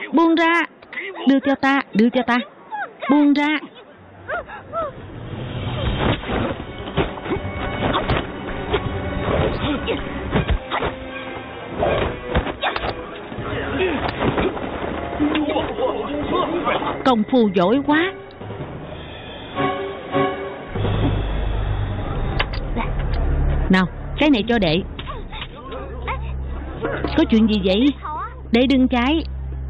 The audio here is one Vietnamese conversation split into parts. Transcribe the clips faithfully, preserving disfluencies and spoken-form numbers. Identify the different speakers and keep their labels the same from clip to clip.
Speaker 1: Buông ra. Đưa cho ta, đưa cho ta. Buông ra. Công phu giỏi quá. Nào, cái này cho đệ. Có chuyện gì vậy? Để đừng cái.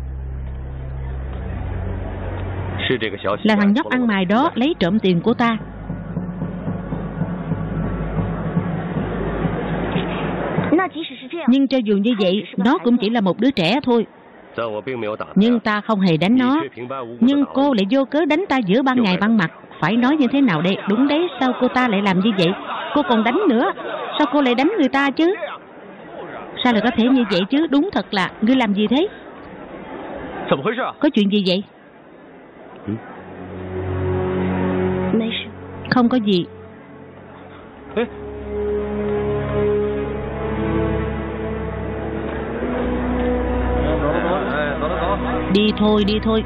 Speaker 1: Là thằng nhóc ăn mày đó lấy trộm tiền của ta. Nhưng cho dù như vậy, nó cũng chỉ là một đứa trẻ thôi. Nhưng ta không hề đánh nó. Nhưng cô lại vô cớ đánh ta giữa ban ngày ban mặt. Phải nói như thế nào đây? Đúng đấy, sao cô ta lại làm như vậy? Cô còn đánh nữa. Sao cô lại đánh người ta chứ? Sao lại có thể như vậy chứ? Đúng thật là, ngươi làm gì thế? Có chuyện gì vậy? Không có gì. Đi thôi, đi thôi.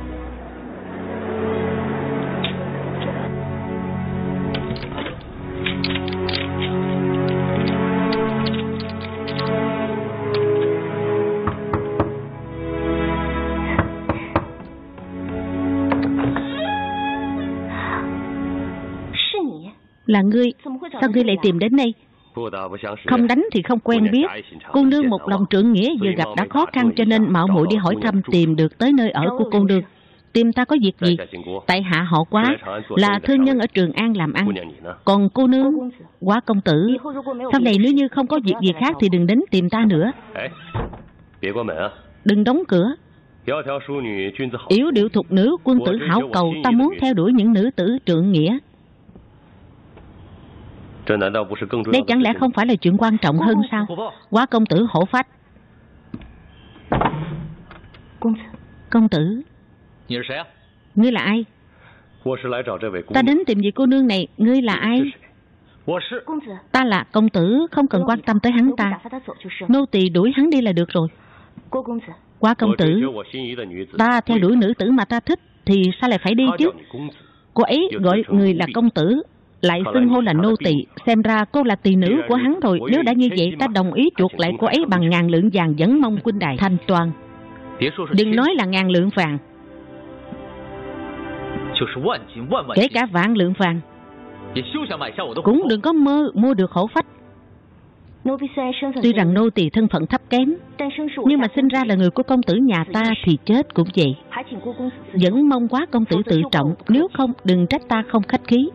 Speaker 1: Là ngươi. Sao ngươi lại tìm đến đây? Không đánh thì không quen biết. Cô nương một lòng trượng nghĩa, vừa gặp đã khó khăn, cho nên mạo muội đi hỏi thăm, tìm được tới nơi ở của cô nương. Tìm ta có việc gì? Tại hạ họ Quá, là thương nhân ở Trường An làm ăn. Còn cô nương, Quá công tử, sau này nếu như không có việc gì khác thì đừng đến tìm ta nữa. Đừng đóng cửa. Yểu điệu thục nữ, quân tử hảo cầu. Ta muốn theo đuổi những nữ tử trượng nghĩa. Đây chẳng lẽ không phải là chuyện quan trọng hơn sao? Quá công tử hổ phách. Công tử, ngươi là ai? Ta đến tìm vị cô nương này. Ngươi là ai? Ta là công tử, không cần quan tâm tới hắn ta. Nô tỳ đuổi hắn đi là được rồi. Quá công tử, ta theo đuổi nữ tử mà ta thích thì sao lại phải đi chứ? Cô ấy gọi người là công tử, lại xưng hô là nô tỳ, xem ra cô là tỳ nữ của hắn rồi. Nếu đã như vậy, ta đồng ý chuộc lại cô ấy bằng ngàn lượng vàng, dẫn mong huynh đài thanh toàn. Đừng nói là ngàn lượng vàng, kể cả vạn lượng vàng cũng đừng có mơ mua được hổ phách. Tuy rằng nô tỳ thân phận thấp kém, nhưng mà sinh ra là người của công tử nhà ta thì chết cũng vậy. Vẫn mong Quá công tử tự trọng, nếu không đừng trách ta không khách khí.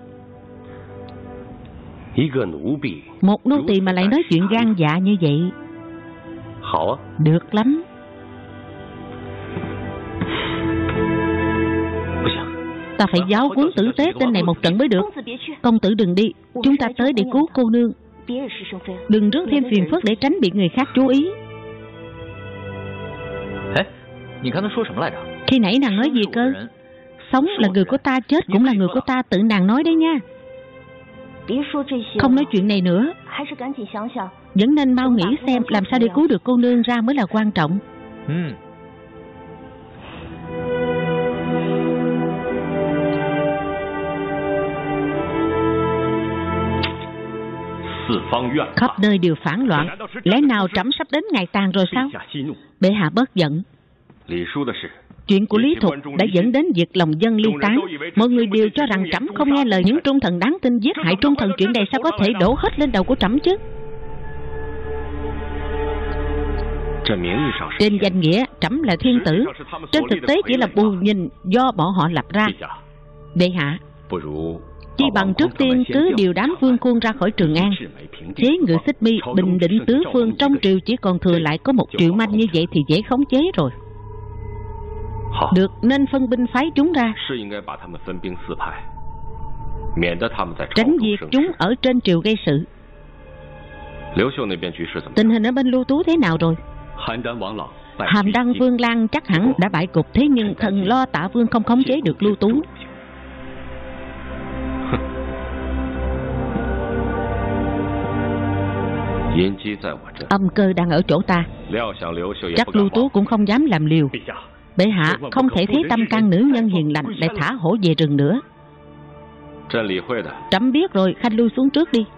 Speaker 1: Một nô tỳ mà lại nói chuyện gan dạ như vậy. Được lắm. Ta phải giáo huấn tử tế tên này một trận mới được. Công tử đừng đi, chúng ta tới để cứu cô nương. Đừng rước thêm phiền phức để tránh bị người khác chú ý. Khi nãy nàng nói gì cơ? Sống là người của ta, chết cũng là người của ta, tự nàng nói đấy nha. Không nói chuyện này nữa. Vẫn nên mau nghĩ xem làm sao để cứu được cô nương ra mới là quan trọng. Khắp nơi đều phản loạn. Lẽ nào trẫm sắp đến ngày tàn rồi sao? Bệ hạ bớt giận. Chuyện của Lý Thục đã dẫn đến việc lòng dân ly tán. Mọi người đều cho rằng trẫm không nghe lời những trung thần đáng tin, giết hại trung thần. Chuyện này sao có thể đổ hết lên đầu của trẫm chứ? Trên danh nghĩa trẫm là thiên tử, trên thực tế chỉ là bù nhìn do bọn họ lập ra. Bệ hạ, chi bằng trước tiên cứ điều đám vương khuôn ra khỏi Trường An, chế ngự Xích Mi, bình định tứ phương. Trong triều chỉ còn thừa lại có một triệu manh, như vậy thì dễ khống chế rồi. Được, nên phân binh phái chúng ra, tránh việc chúng ở trên triều gây sự. Tình hình ở bên Lưu Tú thế nào rồi? Hàm Đăng Vương Lang chắc hẳn đã bại cục, thế nhưng thần lo Tạ Vương không khống chế được Lưu Tú. Âm cơ đang ở chỗ ta, chắc Lưu Tú cũng không dám làm liều. Bệ hạ không thể thấy tâm can nữ nhân hiền lành lại thả hổ về rừng nữa. Trẫm biết rồi, Khanh lui xuống trước đi.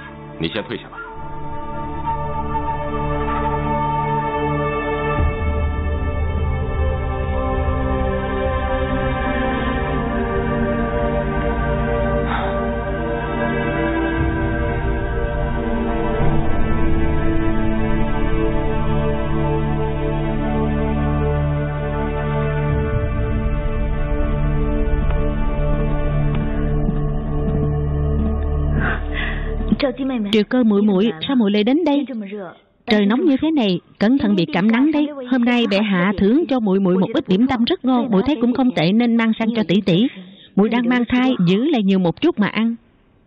Speaker 1: Triệu Cơ muội muội, sao muội lại đến đây? Trời nóng như thế này, cẩn thận bị cảm nắng đấy. Hôm nay bệ hạ thưởng cho muội muội một ít điểm tâm rất ngon, muội thấy cũng không tệ nên mang sang cho tỷ tỷ. Muội đang mang thai, giữ lại nhiều một chút mà ăn.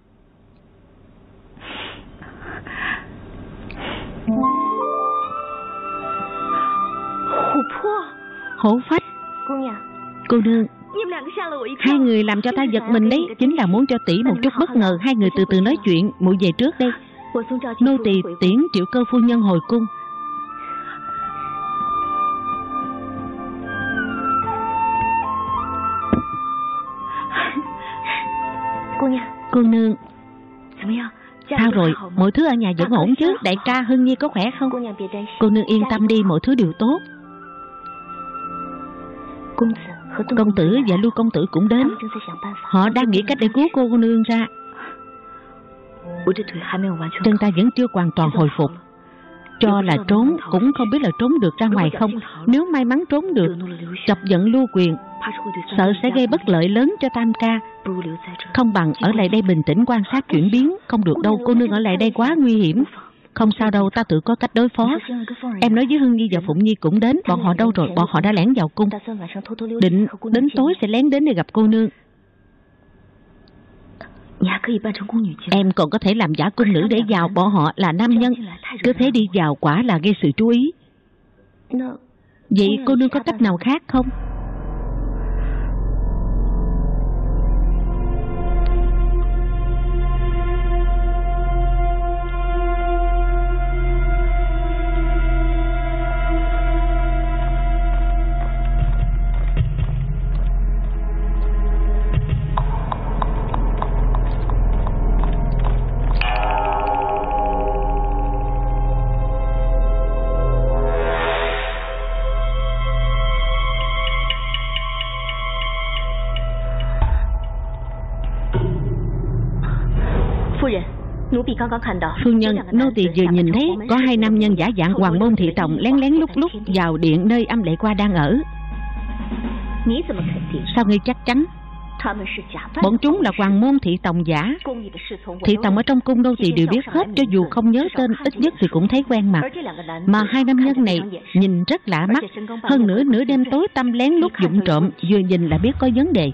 Speaker 1: Hổ phách. Cô nương, hai người làm cho ta giật mình đấy, chính là muốn cho tỷ một chút bất ngờ. Hai người từ từ nói chuyện, muội về trước đây. Nô tỳ tiễn Triệu Cơ phu nhân hồi cung. Cô nương, sao rồi, mọi thứ ở nhà vẫn ổn chứ? Đại ca Hưng Nhi có khỏe không? Cô nương yên tâm đi, mọi thứ đều tốt. Công tử và Lưu công tử cũng đến. Họ đang nghĩ cách để cứu cô, cô nương ra. Chân ta vẫn chưa hoàn toàn hồi phục. Cho là trốn cũng không biết là trốn được ra ngoài không. Nếu may mắn trốn được, chọc giận Lưu Quyền, sợ sẽ gây bất lợi lớn cho Tam ca. Không bằng ở lại đây bình tĩnh quan sát chuyển biến. Không được đâu, cô nương ở lại đây quá nguy hiểm. Không sao đâu, ta tự có cách đối phó. Em nói với Hưng Nhi và Phụng Nhi cũng đến. Bọn họ đâu rồi? Bọn họ đã lẻn vào cung. Định đến tối sẽ lén đến để gặp cô nương. Em còn có thể làm giả cung nữ để vào. Bọn họ là nam nhân, cứ thế đi vào quả là gây sự chú ý. Vậy cô nương có cách nào khác không? Phu nhân, nô tỳ vừa nhìn thấy có hai nam nhân giả dạng Hoàng môn thị tòng lén lén lúc lúc vào điện nơi Âm Lệ Qua đang ở. Sao ngươi chắc chắn? Bọn chúng là Hoàng môn thị tòng giả. Thị tòng ở trong cung nô tỳ đều biết hết, cho dù không nhớ tên ít nhất thì cũng thấy quen mặt. Mà hai nam nhân này nhìn rất lạ mắt. Hơn nữa nửa đêm tối tăm lén lút vụng trộm, vừa nhìn là biết có vấn đề.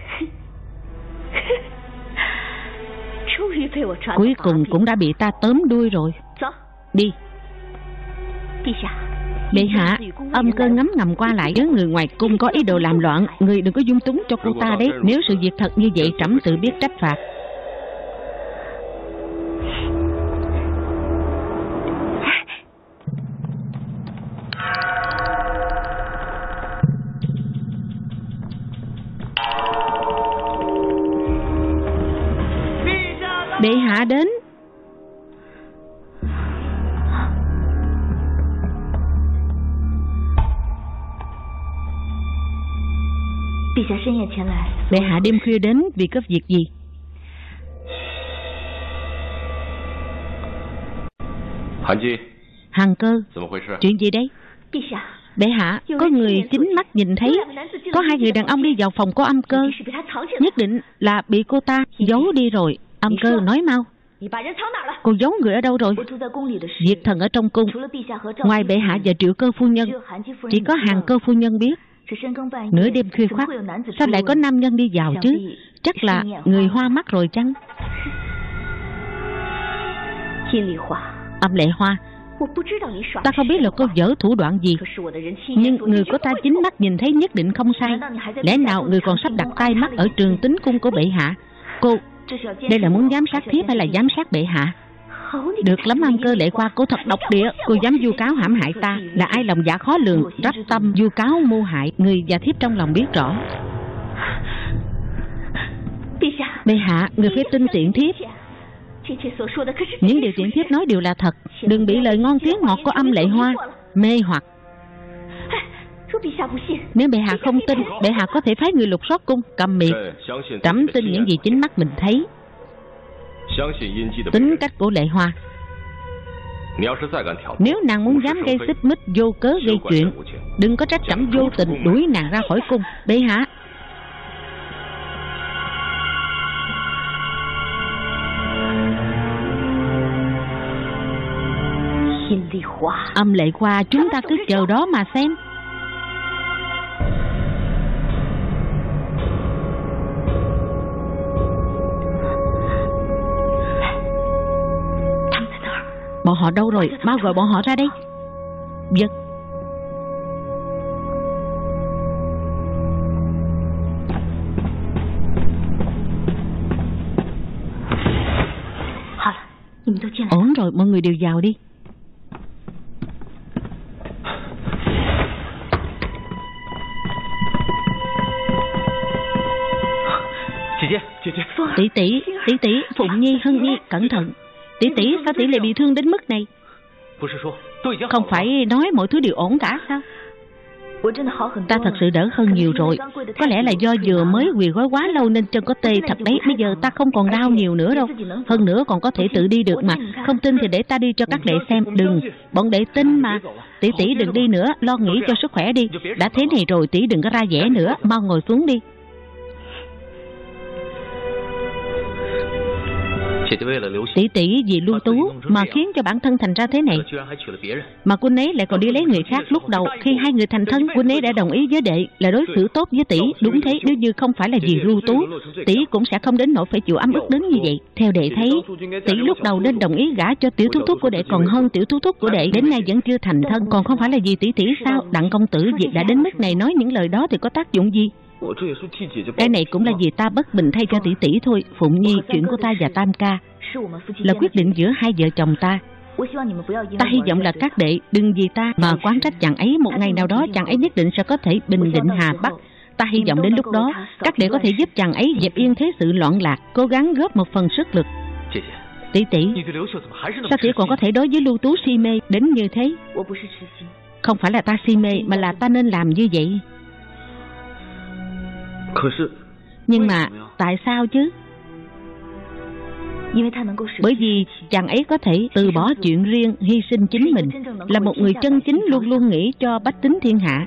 Speaker 1: Cuối cùng cũng đã bị ta tóm đuôi rồi. Đi. Bệ hạ, Âm Cơ ngấm ngầm qua lại với người ngoài cung có ý đồ làm loạn. Người đừng có dung túng cho cô ta đấy. Nếu sự việc thật như vậy, trẫm tự biết trách phạt. Bệ hạ đến. Bệ hạ đêm khuya đến vì có việc gì? Hàn Cơ, chuyện gì đấy? Bệ hạ, có người chính mắt nhìn thấy có hai người đàn ông đi vào phòng của Âm Cơ. Nhất định là bị cô ta giấu đi rồi. Âm Cơ, nói mau, cô giấu người ở đâu rồi? Diệt thần ở trong cung, ngoài bệ hạ và Triệu Cơ phu nhân, chỉ có Hàn Cơ phu nhân biết. Nửa đêm khuya khoắt, sao lại có nam nhân đi vào chứ? Chắc là người hoa mắt rồi chăng? Âm Lệ Hoa, ta không biết là cô dở thủ đoạn gì, nhưng người của ta chính mắt nhìn thấy nhất định không sai. Lẽ nào người còn sắp đặt tai mắt ở Trường Tính cung của bệ hạ? Cô, đây là muốn giám sát thiếp hay là giám sát bệ hạ? Được lắm An Cơ, Lệ Hoa, cô thật độc địa. Cô dám vu cáo hãm hại ta. Là ai lòng dạ khó lường, rắp tâm vu cáo mưu hại người và thiếp trong lòng biết rõ. Bệ hạ, người phải tin tiện thiếp. Những điều tiện thiếp nói đều là thật. Đừng bị lời ngon tiếng ngọt của âm Lệ Hoa mê hoặc. Nếu bệ hạ không tin, bệ hạ có thể phái người lục soát cung. Cầm miệng. Trẫm tin những gì chính mắt mình thấy. Tính cách của Lệ Hoa. Nếu nàng muốn dám gây xích mích vô cớ gây chuyện, đừng có trách trẫm vô tình đuổi nàng ra khỏi cung. Bệ hạ. Âm Lệ Hoa, chúng ta cứ chờ đó mà xem. Bọn họ đâu rồi? Mau gọi bọn họ ra đây. Vâng. Ổn rồi, mọi người đều vào đi. Tỷ tỷ, tỷ tỷ, Phụng Nhi, Hân Nhi, cẩn thận. Tỷ tỷ, sao tỷ lại bị thương đến mức này? Không phải nói mọi thứ đều ổn cả sao? Ta thật sự đỡ hơn nhiều rồi. Có lẽ là do vừa mới quỳ gối quá lâu nên chân có tê thật đấy. Bây giờ ta không còn đau nhiều nữa đâu. Hơn nữa còn có thể tự đi được mà. Không tin thì để ta đi cho các đệ xem. Đừng, bọn đệ tin mà. Tỷ tỷ đừng đi nữa, lo nghĩ cho sức khỏe đi. Đã thế này rồi tỷ đừng có ra vẻ nữa. Mau ngồi xuống đi. Tỷ tỷ vì Lưu Tú mà khiến cho bản thân thành ra thế này. Mà quân ấy lại còn đi lấy người khác. Lúc đầu khi hai người thành thân, quân ấy đã đồng ý với đệ là đối xử tốt với tỷ. Đúng thế, nếu như không phải là vì Lưu Tú, tỷ cũng sẽ không đến nỗi phải chịu ấm ức đến như vậy. Theo đệ thấy, tỷ lúc đầu nên đồng ý gả cho tiểu thúc thúc của đệ còn hơn tiểu thúc thúc của đệ đến nay vẫn chưa thành thân. Còn không phải là vì tỷ tỷ sao? Đặng công tử việc đã đến mức này nói những lời đó thì có tác dụng gì? Cái này cũng là vì ta bất bình thay cho tỷ tỷ thôi. Phụng Nhi, chuyện của ta và Tam ca là quyết định giữa hai vợ chồng ta. Ta hy vọng là các đệ đừng vì ta mà quán trách chàng ấy. Một ngày nào đó chàng ấy nhất định sẽ có thể bình định Hà Bắc. Ta hy vọng đến lúc đó các đệ có thể giúp chàng ấy dẹp yên thế sự loạn lạc, cố gắng góp một phần sức lực. Tỷ tỷ, sao tỷ còn có thể đối với Lưu Tú si mê đến như thế? Không phải là ta si mê mà là ta nên làm như vậy. Nhưng mà tại sao chứ? Bởi vì chàng ấy có thể từ bỏ chuyện riêng, hy sinh chính mình, là một người chân chính luôn luôn nghĩ cho bách tính thiên hạ.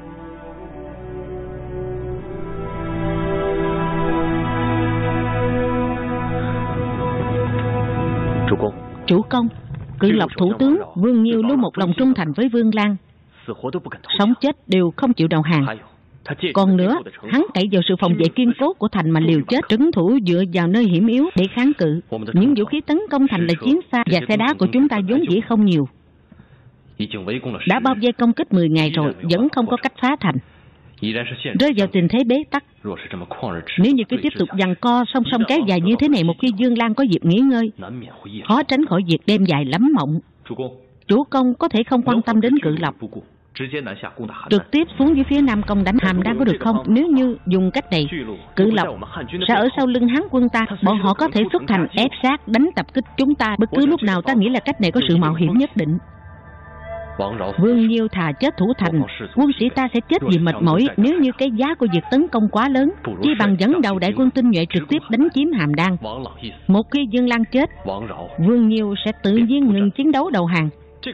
Speaker 1: Chủ công, Cự Lộc thủ tướng Vương Nhiêu luôn một lòng trung thành với Vương Lan, sống chết đều không chịu đầu hàng. Còn nữa, hắn cậy vào sự phòng vệ kiên cố của thành mà liều chết trấn thủ dựa vào nơi hiểm yếu để kháng cự. Những vũ khí tấn công thành là chiến xa và xe đá của chúng ta vốn dĩ không nhiều. Đã bao vây công kích mười ngày rồi, vẫn không có cách phá thành, rơi vào tình thế bế tắc. Nếu như cứ tiếp tục giằng co song song kéo dài như thế này, một khi Dương Lan có dịp nghỉ ngơi, khó tránh khỏi việc đêm dài lắm mộng. Chủ công có thể không quan tâm đến Cự Lộc, trực tiếp xuống dưới phía nam công đánh Hàm Đan có được không? Nếu như dùng cách này, Cự Lộc sẽ ở sau lưng Hán quân ta. Bọn họ có thể xuất thành ép sát đánh tập kích chúng ta bất cứ lúc nào. Ta nghĩ là cách này có sự mạo hiểm nhất định. Vương Nhiêu thà chết thủ thành, quân sĩ ta sẽ chết vì mệt mỏi. Nếu như cái giá của việc tấn công quá lớn, chỉ bằng dẫn đầu đại quân tinh nhuệ trực tiếp đánh chiếm Hàm Đan. Một khi Dương Lan chết, Vương Nhiêu sẽ tự nhiên ngừng chiến đấu đầu hàng.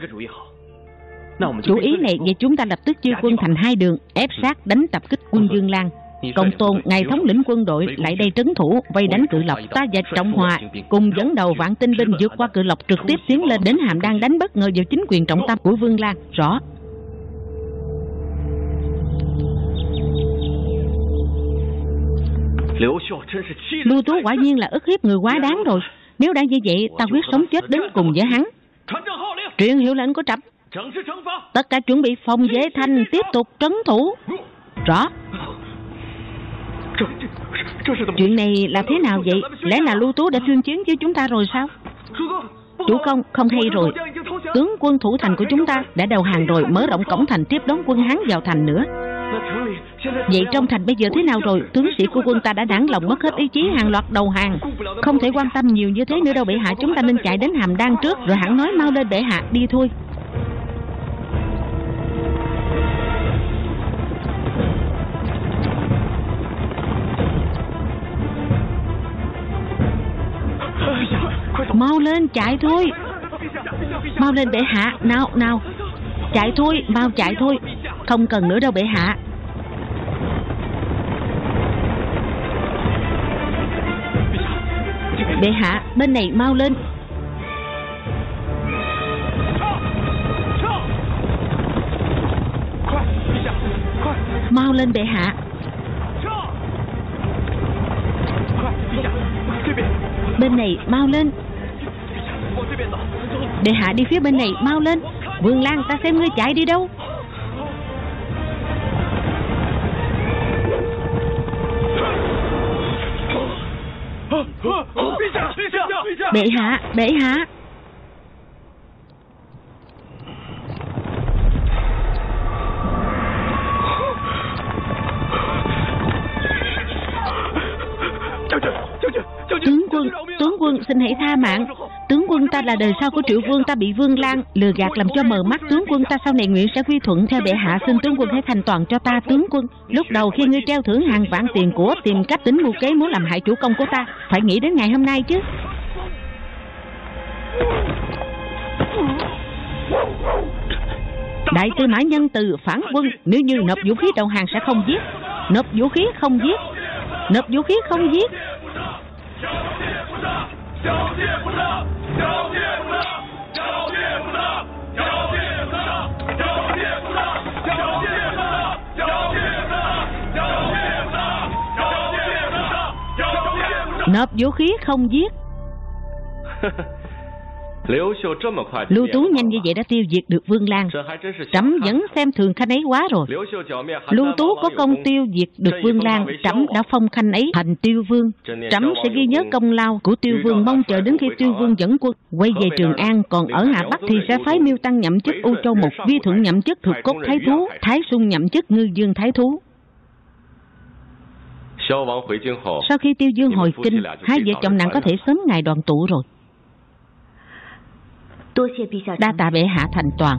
Speaker 1: Chủ ý này, vậy chúng ta lập tức chia quân thành hai đường, ép sát đánh tập kích quân Dương Lan. Công Tôn, ngài thống lĩnh quân đội lại đây trấn thủ vây đánh Cự Lộc. Ta và Trọng Hòa cùng dẫn đầu vạn tinh binh vượt qua Cự Lộc, trực tiếp tiến lên đến Hàm Đan, đánh bất ngờ vào chính quyền trọng tâm của Vương Lan. Rõ. Lưu Tú quả nhiên là ức hiếp người quá đáng rồi. Nếu đã như vậy, ta quyết sống chết đến cùng với hắn. Truyền hiệu lệnh của trẫm. Tất cả chuẩn bị phòng vệ thành, tiếp tục trấn thủ. Rõ. Chuyện này là thế nào vậy? Lẽ là Lưu Tú đã tuyên chiến với chúng ta rồi sao? Chủ công, không hay rồi. Tướng quân thủ thành của chúng ta đã đầu hàng rồi, mở rộng cổng thành tiếp đón quân Hán vào thành nữa. Vậy trong thành bây giờ thế nào rồi? Tướng sĩ của quân ta đã nản lòng, mất hết ý chí, hàng loạt đầu hàng. Không thể quan tâm nhiều như thế nữa đâu bệ hạ. Chúng ta nên chạy đến Hàm Đan trước, rồi hẳn nói mau lên bệ hạ, đi thôi. Mau lên, chạy thôi. Mau lên bệ hạ, nào nào. Chạy thôi, mau chạy thôi. Không cần nữa đâu bệ hạ. Bệ hạ, bên này mau lên. Mau lên bệ hạ. Bên này mau lên. Bệ hạ đi phía bên này, mau lên. Vương Lan, ta xem ngươi chạy đi đâu. Bệ hạ, bệ hạ. Tướng quân, tướng quân xin hãy tha mạng. Tướng quân, ta là đời sau của Triệu Vương, ta bị Vương Lan lừa gạt làm cho mờ mắt. Tướng quân, ta sau này nguyện sẽ quy thuận theo bệ hạ. Xin tướng quân hãy thành toàn cho ta. Tướng quân, lúc đầu khi ngươi treo thưởng hàng vạn tiền của, tìm cách tính mưu kế muốn làm hại chủ công của ta, phải nghĩ đến ngày hôm nay chứ. Đại tư mã nhân từ phản quân, nếu như nộp vũ khí đầu hàng sẽ không giết. Nộp vũ khí không giết. Nộp vũ khí không giết. Nộp vũ khí không giết. Lưu Tú nhanh như vậy đã tiêu diệt được Vương Lan. Trẫm vẫn xem thường khanh ấy quá rồi. Lưu Tú có công tiêu diệt được Vương Lan, trẫm đã phong khanh ấy thành Tiêu Vương. Trẫm sẽ ghi nhớ công lao của Tiêu Vương, mong chờ đến khi Tiêu Vương dẫn quân quay về Trường An. Còn ở Hà Bắc thì sẽ phái Miêu Tăng nhậm chức U Châu Mục, Vi Thuận nhậm chức Thuộc Cốt Thái Thú, Thái Sung nhậm chức Ngư Dương Thái Thú. Sau khi Tiêu Dương hồi kinh, hai vợ chồng nàng có thể sớm ngày đoàn tụ rồi. Đa tạ bệ hạ thành toàn.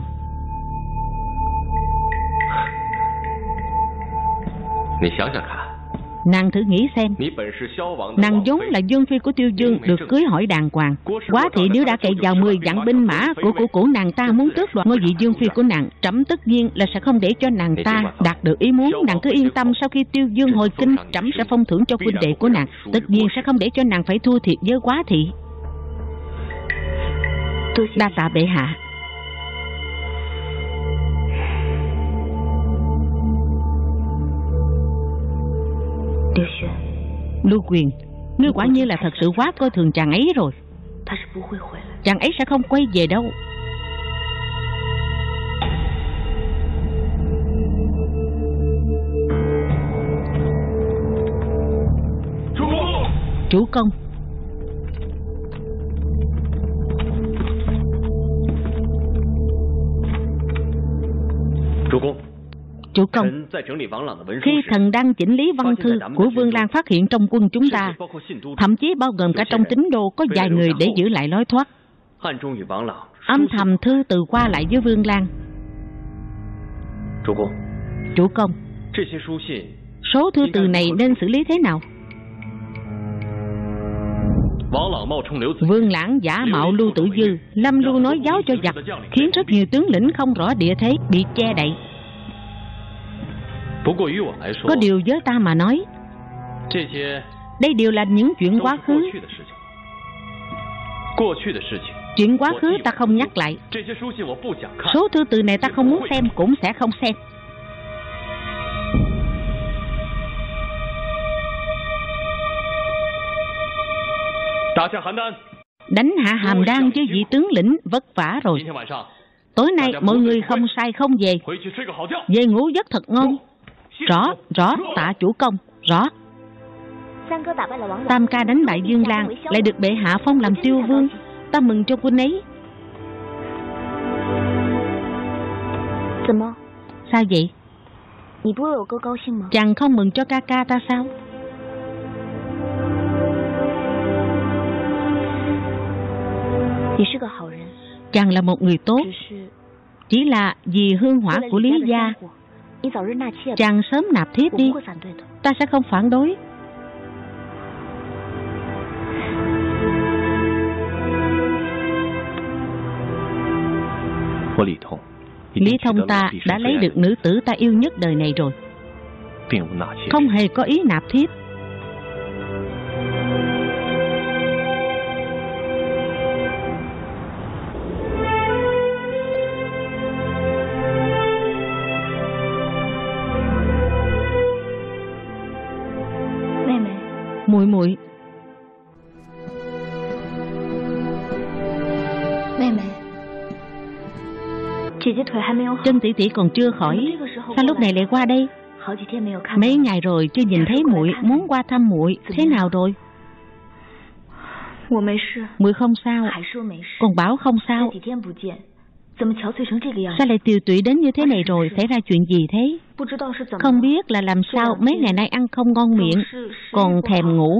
Speaker 1: Nàng thử nghĩ xem, nàng vốn là vương phi của Tiêu Dương, được cưới hỏi đàng hoàng. Quá thị nếu đã cậy vào mười vạn binh mã của của của nàng ta muốn tước đoạt ngôi vị vương phi của nàng, trẫm tất nhiên là sẽ không để cho nàng ta đạt được ý muốn. Nàng cứ yên tâm, sau khi Tiêu Dương hồi kinh, trẫm sẽ phong thưởng cho huynh đệ của nàng, tất nhiên sẽ không để cho nàng phải thua thiệt với Quá thị. Đa tạ bệ hạ. Lưu Quyền, ngươi quả nhiên là thật sự quá coi thường chàng ấy rồi. Chàng ấy sẽ không quay về đâu. Chủ công. Chủ công, khi thần đang chỉnh lý văn thư của Vương Lan phát hiện trong quân chúng ta, thậm chí bao gồm cả trong tín đồ, có vài người để giữ lại lối thoát, âm thầm thư từ qua lại với Vương Lan. Chủ công, số thư từ này nên xử lý thế nào? Vương Lãng giả mạo Lưu Tử Dư, Lâm Lưu nói giáo cho giặc, khiến rất nhiều tướng lĩnh không rõ địa thế bị che đậy. Có điều với ta mà nói, đây đều là những chuyện quá khứ. Chuyện quá khứ ta không nhắc lại. Số thư từ này ta không muốn xem, cũng sẽ không xem. Đánh hạ Hàm Đan với vị tướng lĩnh vất vả rồi. Tối nay mọi người không sai không về, về ngủ giấc thật ngon. Rõ, rõ, tạ chủ công, rõ. Tam ca đánh bại Dương Lan, lại được bệ hạ phong làm Tiêu Vương. Ta mừng cho quân ấy. Sao vậy? Chàng không mừng cho ca ca ta sao? Chàng là một người tốt, chỉ là vì hương hỏa của Lý gia, chàng sớm nạp thiếp đi, ta sẽ không phản đối. Lý Thông ta đã lấy được nữ tử ta yêu nhất đời này rồi, không hề có ý nạp thiếp. Muội muội. Chân tỷ tỷ còn chưa khỏi, sao lúc này lại qua đây? Mấy ngày rồi chưa nhìn thấy muội, muốn qua thăm muội. Thế nào rồi? Muội không sao, còn bảo không sao. Sao lại tiều tụy đến như thế này rồi? Xảy ra chuyện gì thế? Không biết là làm sao mấy ngày nay ăn không ngon miệng, còn thèm ngủ.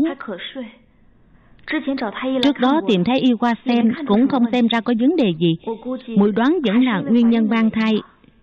Speaker 1: Trước đó tìm Thái y qua xem cũng không xem ra có vấn đề gì. Muội đoán vẫn là nguyên nhân mang thai.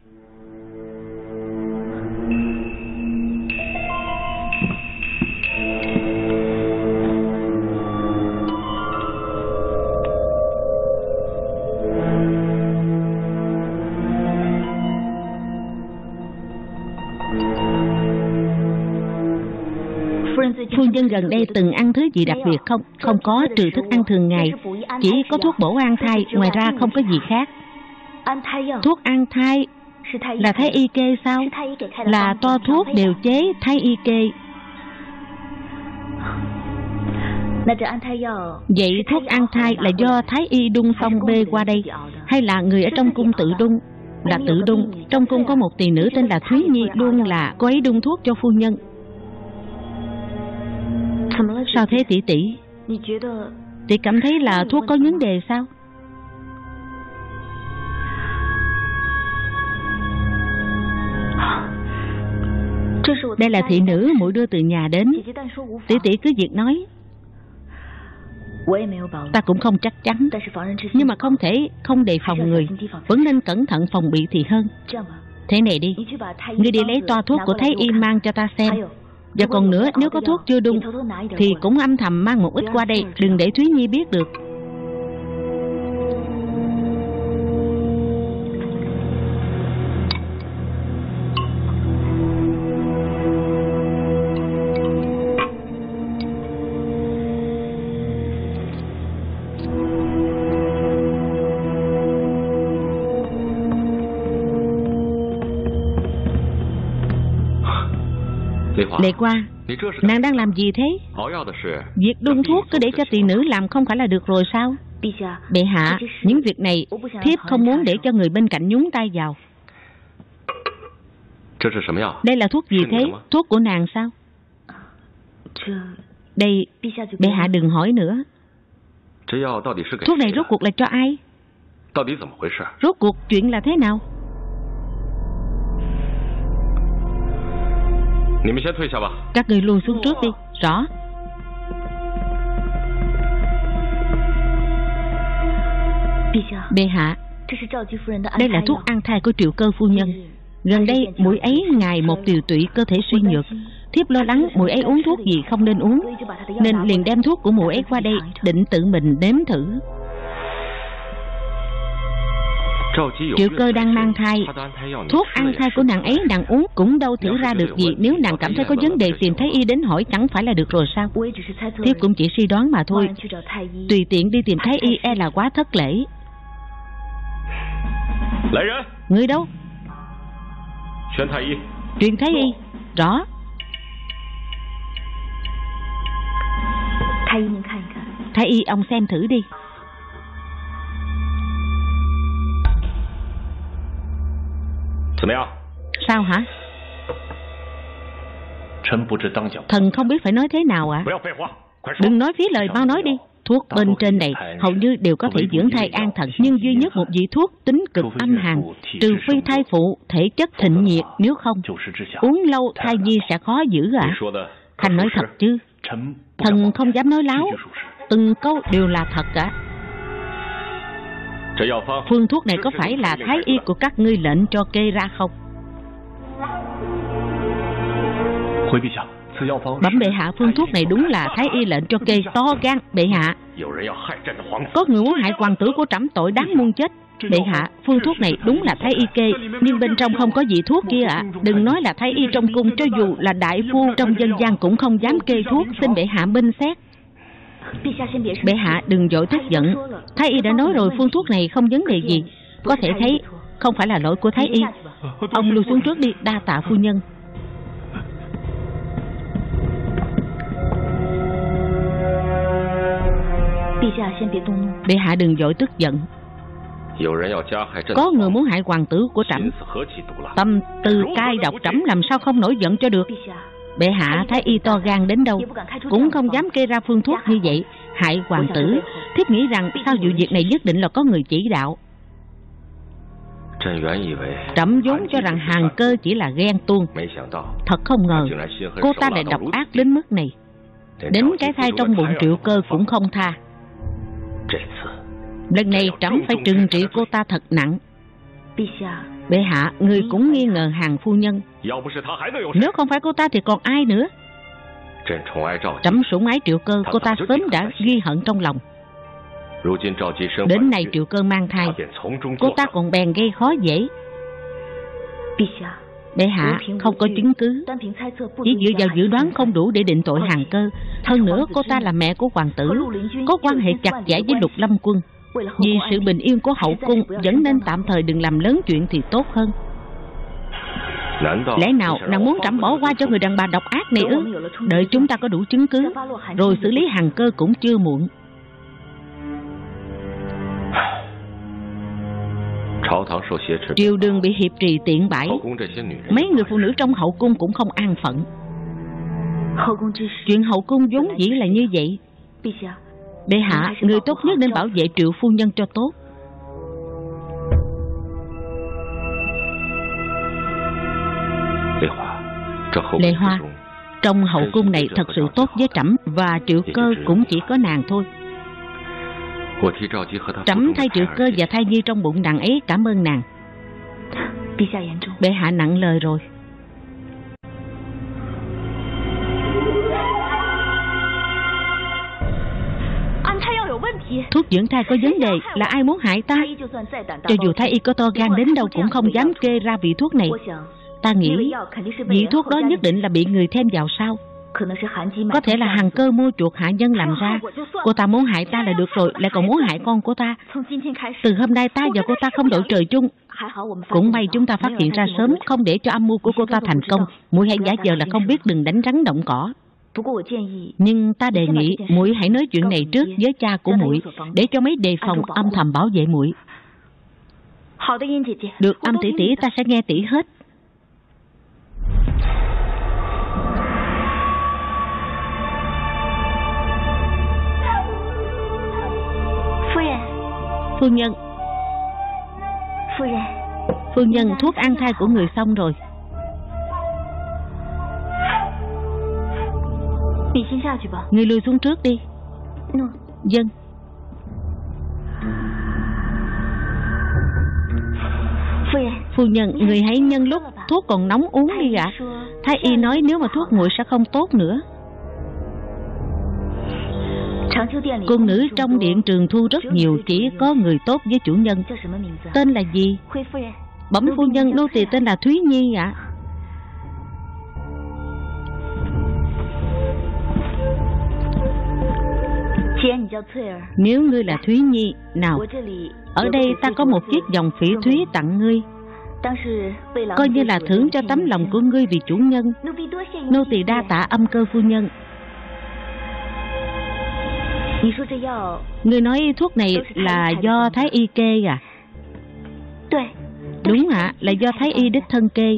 Speaker 1: Phu nhân gần đây từng ăn thứ gì đặc biệt không? Không có, trừ thức ăn thường ngày, chỉ có thuốc bổ an thai, ngoài ra không có gì khác. Thuốc an thai là Thái y kê sao? Là toa thuốc điều chế Thái y kê. Vậy thuốc an thai là do Thái y đun xong bê qua đây, hay là người ở trong cung tự đun? Là tự đun. Trong cung có một tỳ nữ tên là Thúy Nhi, luôn là cô ấy đun thuốc cho phu nhân. Sao thế tỷ tỷ? Tỷ cảm thấy là thuốc có vấn đề sao? Đây là thị nữ muội đưa từ nhà đến. Tỷ tỷ cứ việc nói. Ta cũng không chắc chắn, nhưng mà không thể không đề phòng người, vẫn nên cẩn thận phòng bị thì hơn. Thế này đi, ngươi đi lấy toa thuốc của Thái y mang cho ta xem. Và còn nữa, nếu có thuốc chưa đun thì cũng âm thầm mang một ít qua đây, đừng để Thúy Nhi biết được. Lệ Qua, nàng đang làm gì thế? Việc đun thuốc cứ để cho tỳ nữ làm không phải là được rồi sao? Bệ hạ, những việc này thiếp không muốn để cho người bên cạnh nhúng tay vào. Đây là thuốc gì thế? Thuốc của nàng sao? Đây, bệ hạ đừng hỏi nữa. Thuốc này rốt cuộc là cho ai? Rốt cuộc chuyện là thế nào? Các người lui xuống trước đi. Rõ. Bệ hạ, đây là thuốc an thai của Triệu Cơ phu nhân. Gần đây muội ấy ngày một tiều tụy, cơ thể suy nhược. Thiếp lo lắng muội ấy uống thuốc gì không nên uống, nên liền đem thuốc của muội ấy qua đây, định tự mình nếm thử. Triệu Cơ đang mang thai, thuốc ăn thai của nàng ấy nàng uống cũng đâu thử ra được gì. Nếu nàng cảm thấy có vấn đề tìm Thái y đến hỏi chẳng phải là được rồi sao? Thiếp cũng chỉ suy đoán mà thôi. Tùy tiện đi tìm Thái y e là quá thất lễ. Người đâu? Truyền Thái y. Rõ. Thái y ông xem thử đi. Sao hả? Thần không biết phải nói thế nào ạ. À? Đừng nói phí lời, mau nói đi. thuốc bên trên này hầu như đều có thể dưỡng thai an thần, nhưng duy nhất một vị thuốc tính cực âm hàn, trừ phi thai phụ thể chất thịnh nhiệt, nếu không uống lâu thai nhi sẽ khó giữ ạ. À? Thành nói thật chứ? Thần không dám nói láo, từng câu đều là thật cả. Phương thuốc này có phải là thái y của các ngươi lệnh cho kê ra không? Bẩm bệ hạ, phương thuốc này đúng là thái y lệnh cho kê. To gan bệ hạ, có người muốn hại hoàng tử của trẫm, tội đáng muôn chết. Bệ hạ, phương thuốc này đúng là thái y kê, nhưng bên trong không có vị thuốc kia ạ. À. Đừng nói là thái y trong cung, cho dù là đại phu trong dân gian cũng không dám kê thuốc, xin bệ hạ minh xét. Bệ hạ đừng vội tức giận, thái y đã nói rồi, phương thuốc này không vấn đề gì. Có thể thấy không phải là lỗi của thái y. Ông lui xuống trước đi, đa tạ phu nhân. Bệ hạ đừng vội tức giận. Có người muốn hại hoàng tử của trẫm, tâm tư cay độc, trẫm làm sao không nổi giận cho được. Bệ hạ, thái y to gan đến đâu cũng không dám kê ra phương thuốc như vậy hại hoàng tử. Thiếp nghĩ rằng sau vụ việc này nhất định là có người chỉ đạo. Trẫm vốn cho rằng Hàn Cơ chỉ là ghen tuông, thật không ngờ cô ta lại độc ác đến mức này, đến cái thai trong bụng Triệu Cơ cũng không tha. Lần này trẫm phải trừng trị cô ta thật nặng. Bệ hạ, người cũng nghi ngờ Hàn phu nhân. Nếu không phải cô ta thì còn ai nữa? Trẫm sủng ái Triệu Cơ, cô ta sớm đã ghi hận trong lòng. Đến nay Triệu Cơ mang thai, cô ta còn bèn gây khó dễ. Bệ hạ, không có chứng cứ, chỉ dựa vào dự đoán không đủ để định tội Hàn Cơ. Hơn nữa cô ta là mẹ của hoàng tử, có quan hệ chặt chẽ với Lục Lâm Quân. Vì sự bình yên của hậu cung, vẫn nên tạm thời đừng làm lớn chuyện thì tốt hơn. Lẽ nào nàng muốn trẫm bỏ qua cho người đàn bà độc ác này ư? Đợi chúng ta có đủ chứng cứ rồi xử lý Hàn Cơ cũng chưa muộn. Triều đường bị hiệp trì tiện bãi, mấy người phụ nữ trong hậu cung cũng không an phận. Chuyện hậu cung vốn dĩ là như vậy. Bệ hạ, người tốt nhất nên bảo vệ Triệu phu nhân cho tốt. Lệ Hoa, trong hậu cung này thật sự tốt với trẫm và Triệu Cơ cũng chỉ có nàng thôi. Trẫm thay Triệu Cơ và thai nhi trong bụng nàng ấy cảm ơn nàng. Bệ hạ nặng lời rồi. Thuốc dưỡng thai có vấn đề, là ai muốn hại ta? Cho dù thái y có to gan đến đâu cũng không dám kê ra vị thuốc này. Ta nghĩ vị thuốc đó nhất định là bị người thêm vào sau. Có thể là Hàn Cơ mua chuộc hạ nhân làm ra. Cô ta muốn hại ta là được rồi, lại còn muốn hại con của ta. Từ hôm nay ta và cô ta không đội trời chung. Cũng may chúng ta phát hiện ra sớm, không để cho âm mưu của cô ta thành công. Muội hãy giả vờ là không biết, đừng đánh rắn động cỏ. Nhưng ta đề nghị muội hãy nói chuyện này trước với cha của muội, để cho mấy đề phòng âm thầm bảo vệ muội. Được, Âm tỷ tỷ, ta sẽ nghe tỷ hết. Phu nhân, phu nhân, thuốc an thai của người xong rồi. Người lui xuống trước đi. Dân. Phu nhân, người hãy nhân lúc thuốc còn nóng uống đi ạ. Thái y nói nếu mà thuốc nguội sẽ không tốt nữa. Cung nữ trong điện Trường Thu rất nhiều, chỉ có người tốt với chủ nhân. Tên là gì? Bẩm phu nhân, nô tỳ tên là Thúy Nhi ạ. Nếu ngươi là Thúy Nhi, nào, ở đây ta có một chiếc vòng phỉ thúy tặng ngươi, coi như là thưởng cho tấm lòng của ngươi vì chủ nhân. Nô tỳ đa tạ Âm Cơ phu nhân. Ngươi nói thuốc này là do Thái y kê à? Đúng ạ, à, là do Thái y đích thân kê.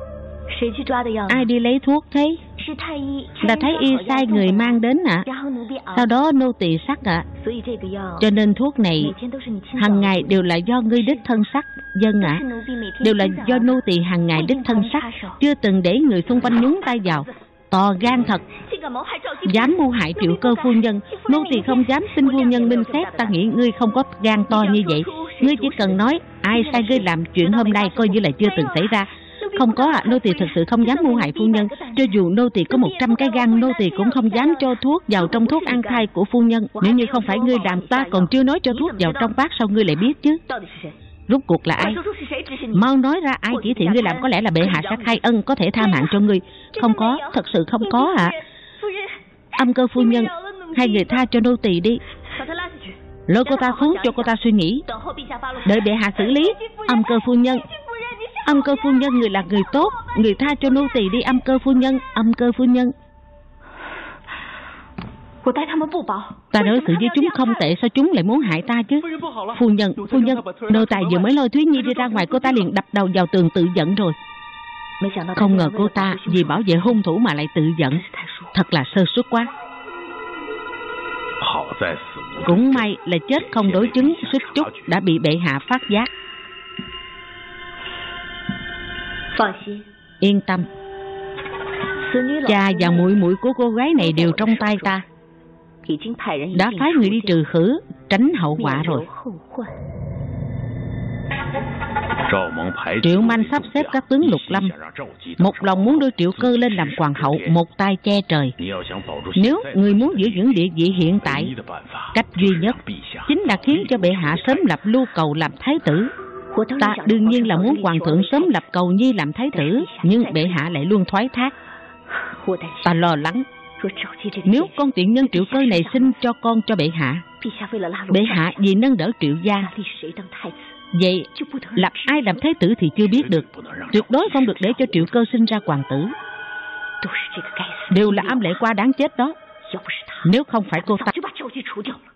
Speaker 1: Ai đi lấy thuốc thế? Là Thái y sai người mang đến ạ. À? Sau đó nô tỳ sắc ạ. À. Cho nên thuốc này hàng ngày đều là do ngươi đích thân sắc. Dân ạ. À. Đều là do nô tỳ hàng ngày đích thân sắc, chưa từng để người xung quanh nhúng tay vào. To gan thật, dám mưu hại Triệu Cơ phu nhân. Nô tỳ không dám xin phu nhân minh xét. Ta nghĩ ngươi không có gan to như vậy. Ngươi chỉ cần nói ai sai ngươi làm chuyện hôm nay coi như là chưa từng xảy ra. Không có ạ, à, nô tỳ thật sự không dám mưu hại phu nhân. Cho dù nô tỳ có một trăm cái gan, nô tỳ cũng không dám cho thuốc vào trong thuốc ăn thai của phu nhân. Nếu như không phải ngươi làm, ta còn chưa nói cho thuốc vào trong bát, sao ngươi lại biết chứ? Rốt cuộc là ai? Mau nói ra ai chỉ thị ngươi làm. Có lẽ là bệ hạ sẽ khai ân, có thể tha mạng cho ngươi. Không có, thật sự không có ạ. À. Âm Cơ phu nhân, hai người tha cho nô tỳ đi. Lôi cô ta xuống cho cô ta suy nghĩ, đợi bệ hạ xử lý. Âm Cơ phu nhân, Âm Cơ phu nhân, người là người tốt, người tha cho nô tỳ đi. Âm Cơ phu nhân, Âm Cơ phu nhân. Ta đối xử với chúng không tệ, sao chúng lại muốn hại ta chứ? Phu nhân, phu nhân, nô tài vừa mới lôi Thúy Nhi đi ra ngoài, cô ta liền đập đầu vào tường tự giận rồi. Không ngờ cô ta vì bảo vệ hung thủ mà lại tự giận, thật là sơ suất quá. Cũng may là chết không đối chứng, suýt chút đã bị bệ hạ phát giác. Yên tâm, cha và muội muội của cô gái này đều trong tay ta. Đã phái người đi trừ khử, tránh hậu quả rồi. Triệu Manh sắp xếp các tướng lục lâm, một lòng muốn đưa Triệu Cơ lên làm hoàng hậu, một tay che trời. Nếu người muốn giữ vững địa vị hiện tại, cách duy nhất chính là khiến cho bệ hạ sớm lập Lưu Cầu làm thái tử. Ta đương nhiên là muốn hoàng thượng sớm lập Cầu Nhi làm thái tử, nhưng bệ hạ lại luôn thoái thác. Ta lo lắng, nếu con tiện nhân Triệu Cơ này sinh cho con cho bệ hạ, bệ hạ vì nâng đỡ Triệu gia, vậy lập ai làm thái tử thì chưa biết được. Tuyệt đối không được để cho Triệu Cơ sinh ra hoàng tử. Đều là âm lệ qua đáng chết đó. Nếu không phải cô ta,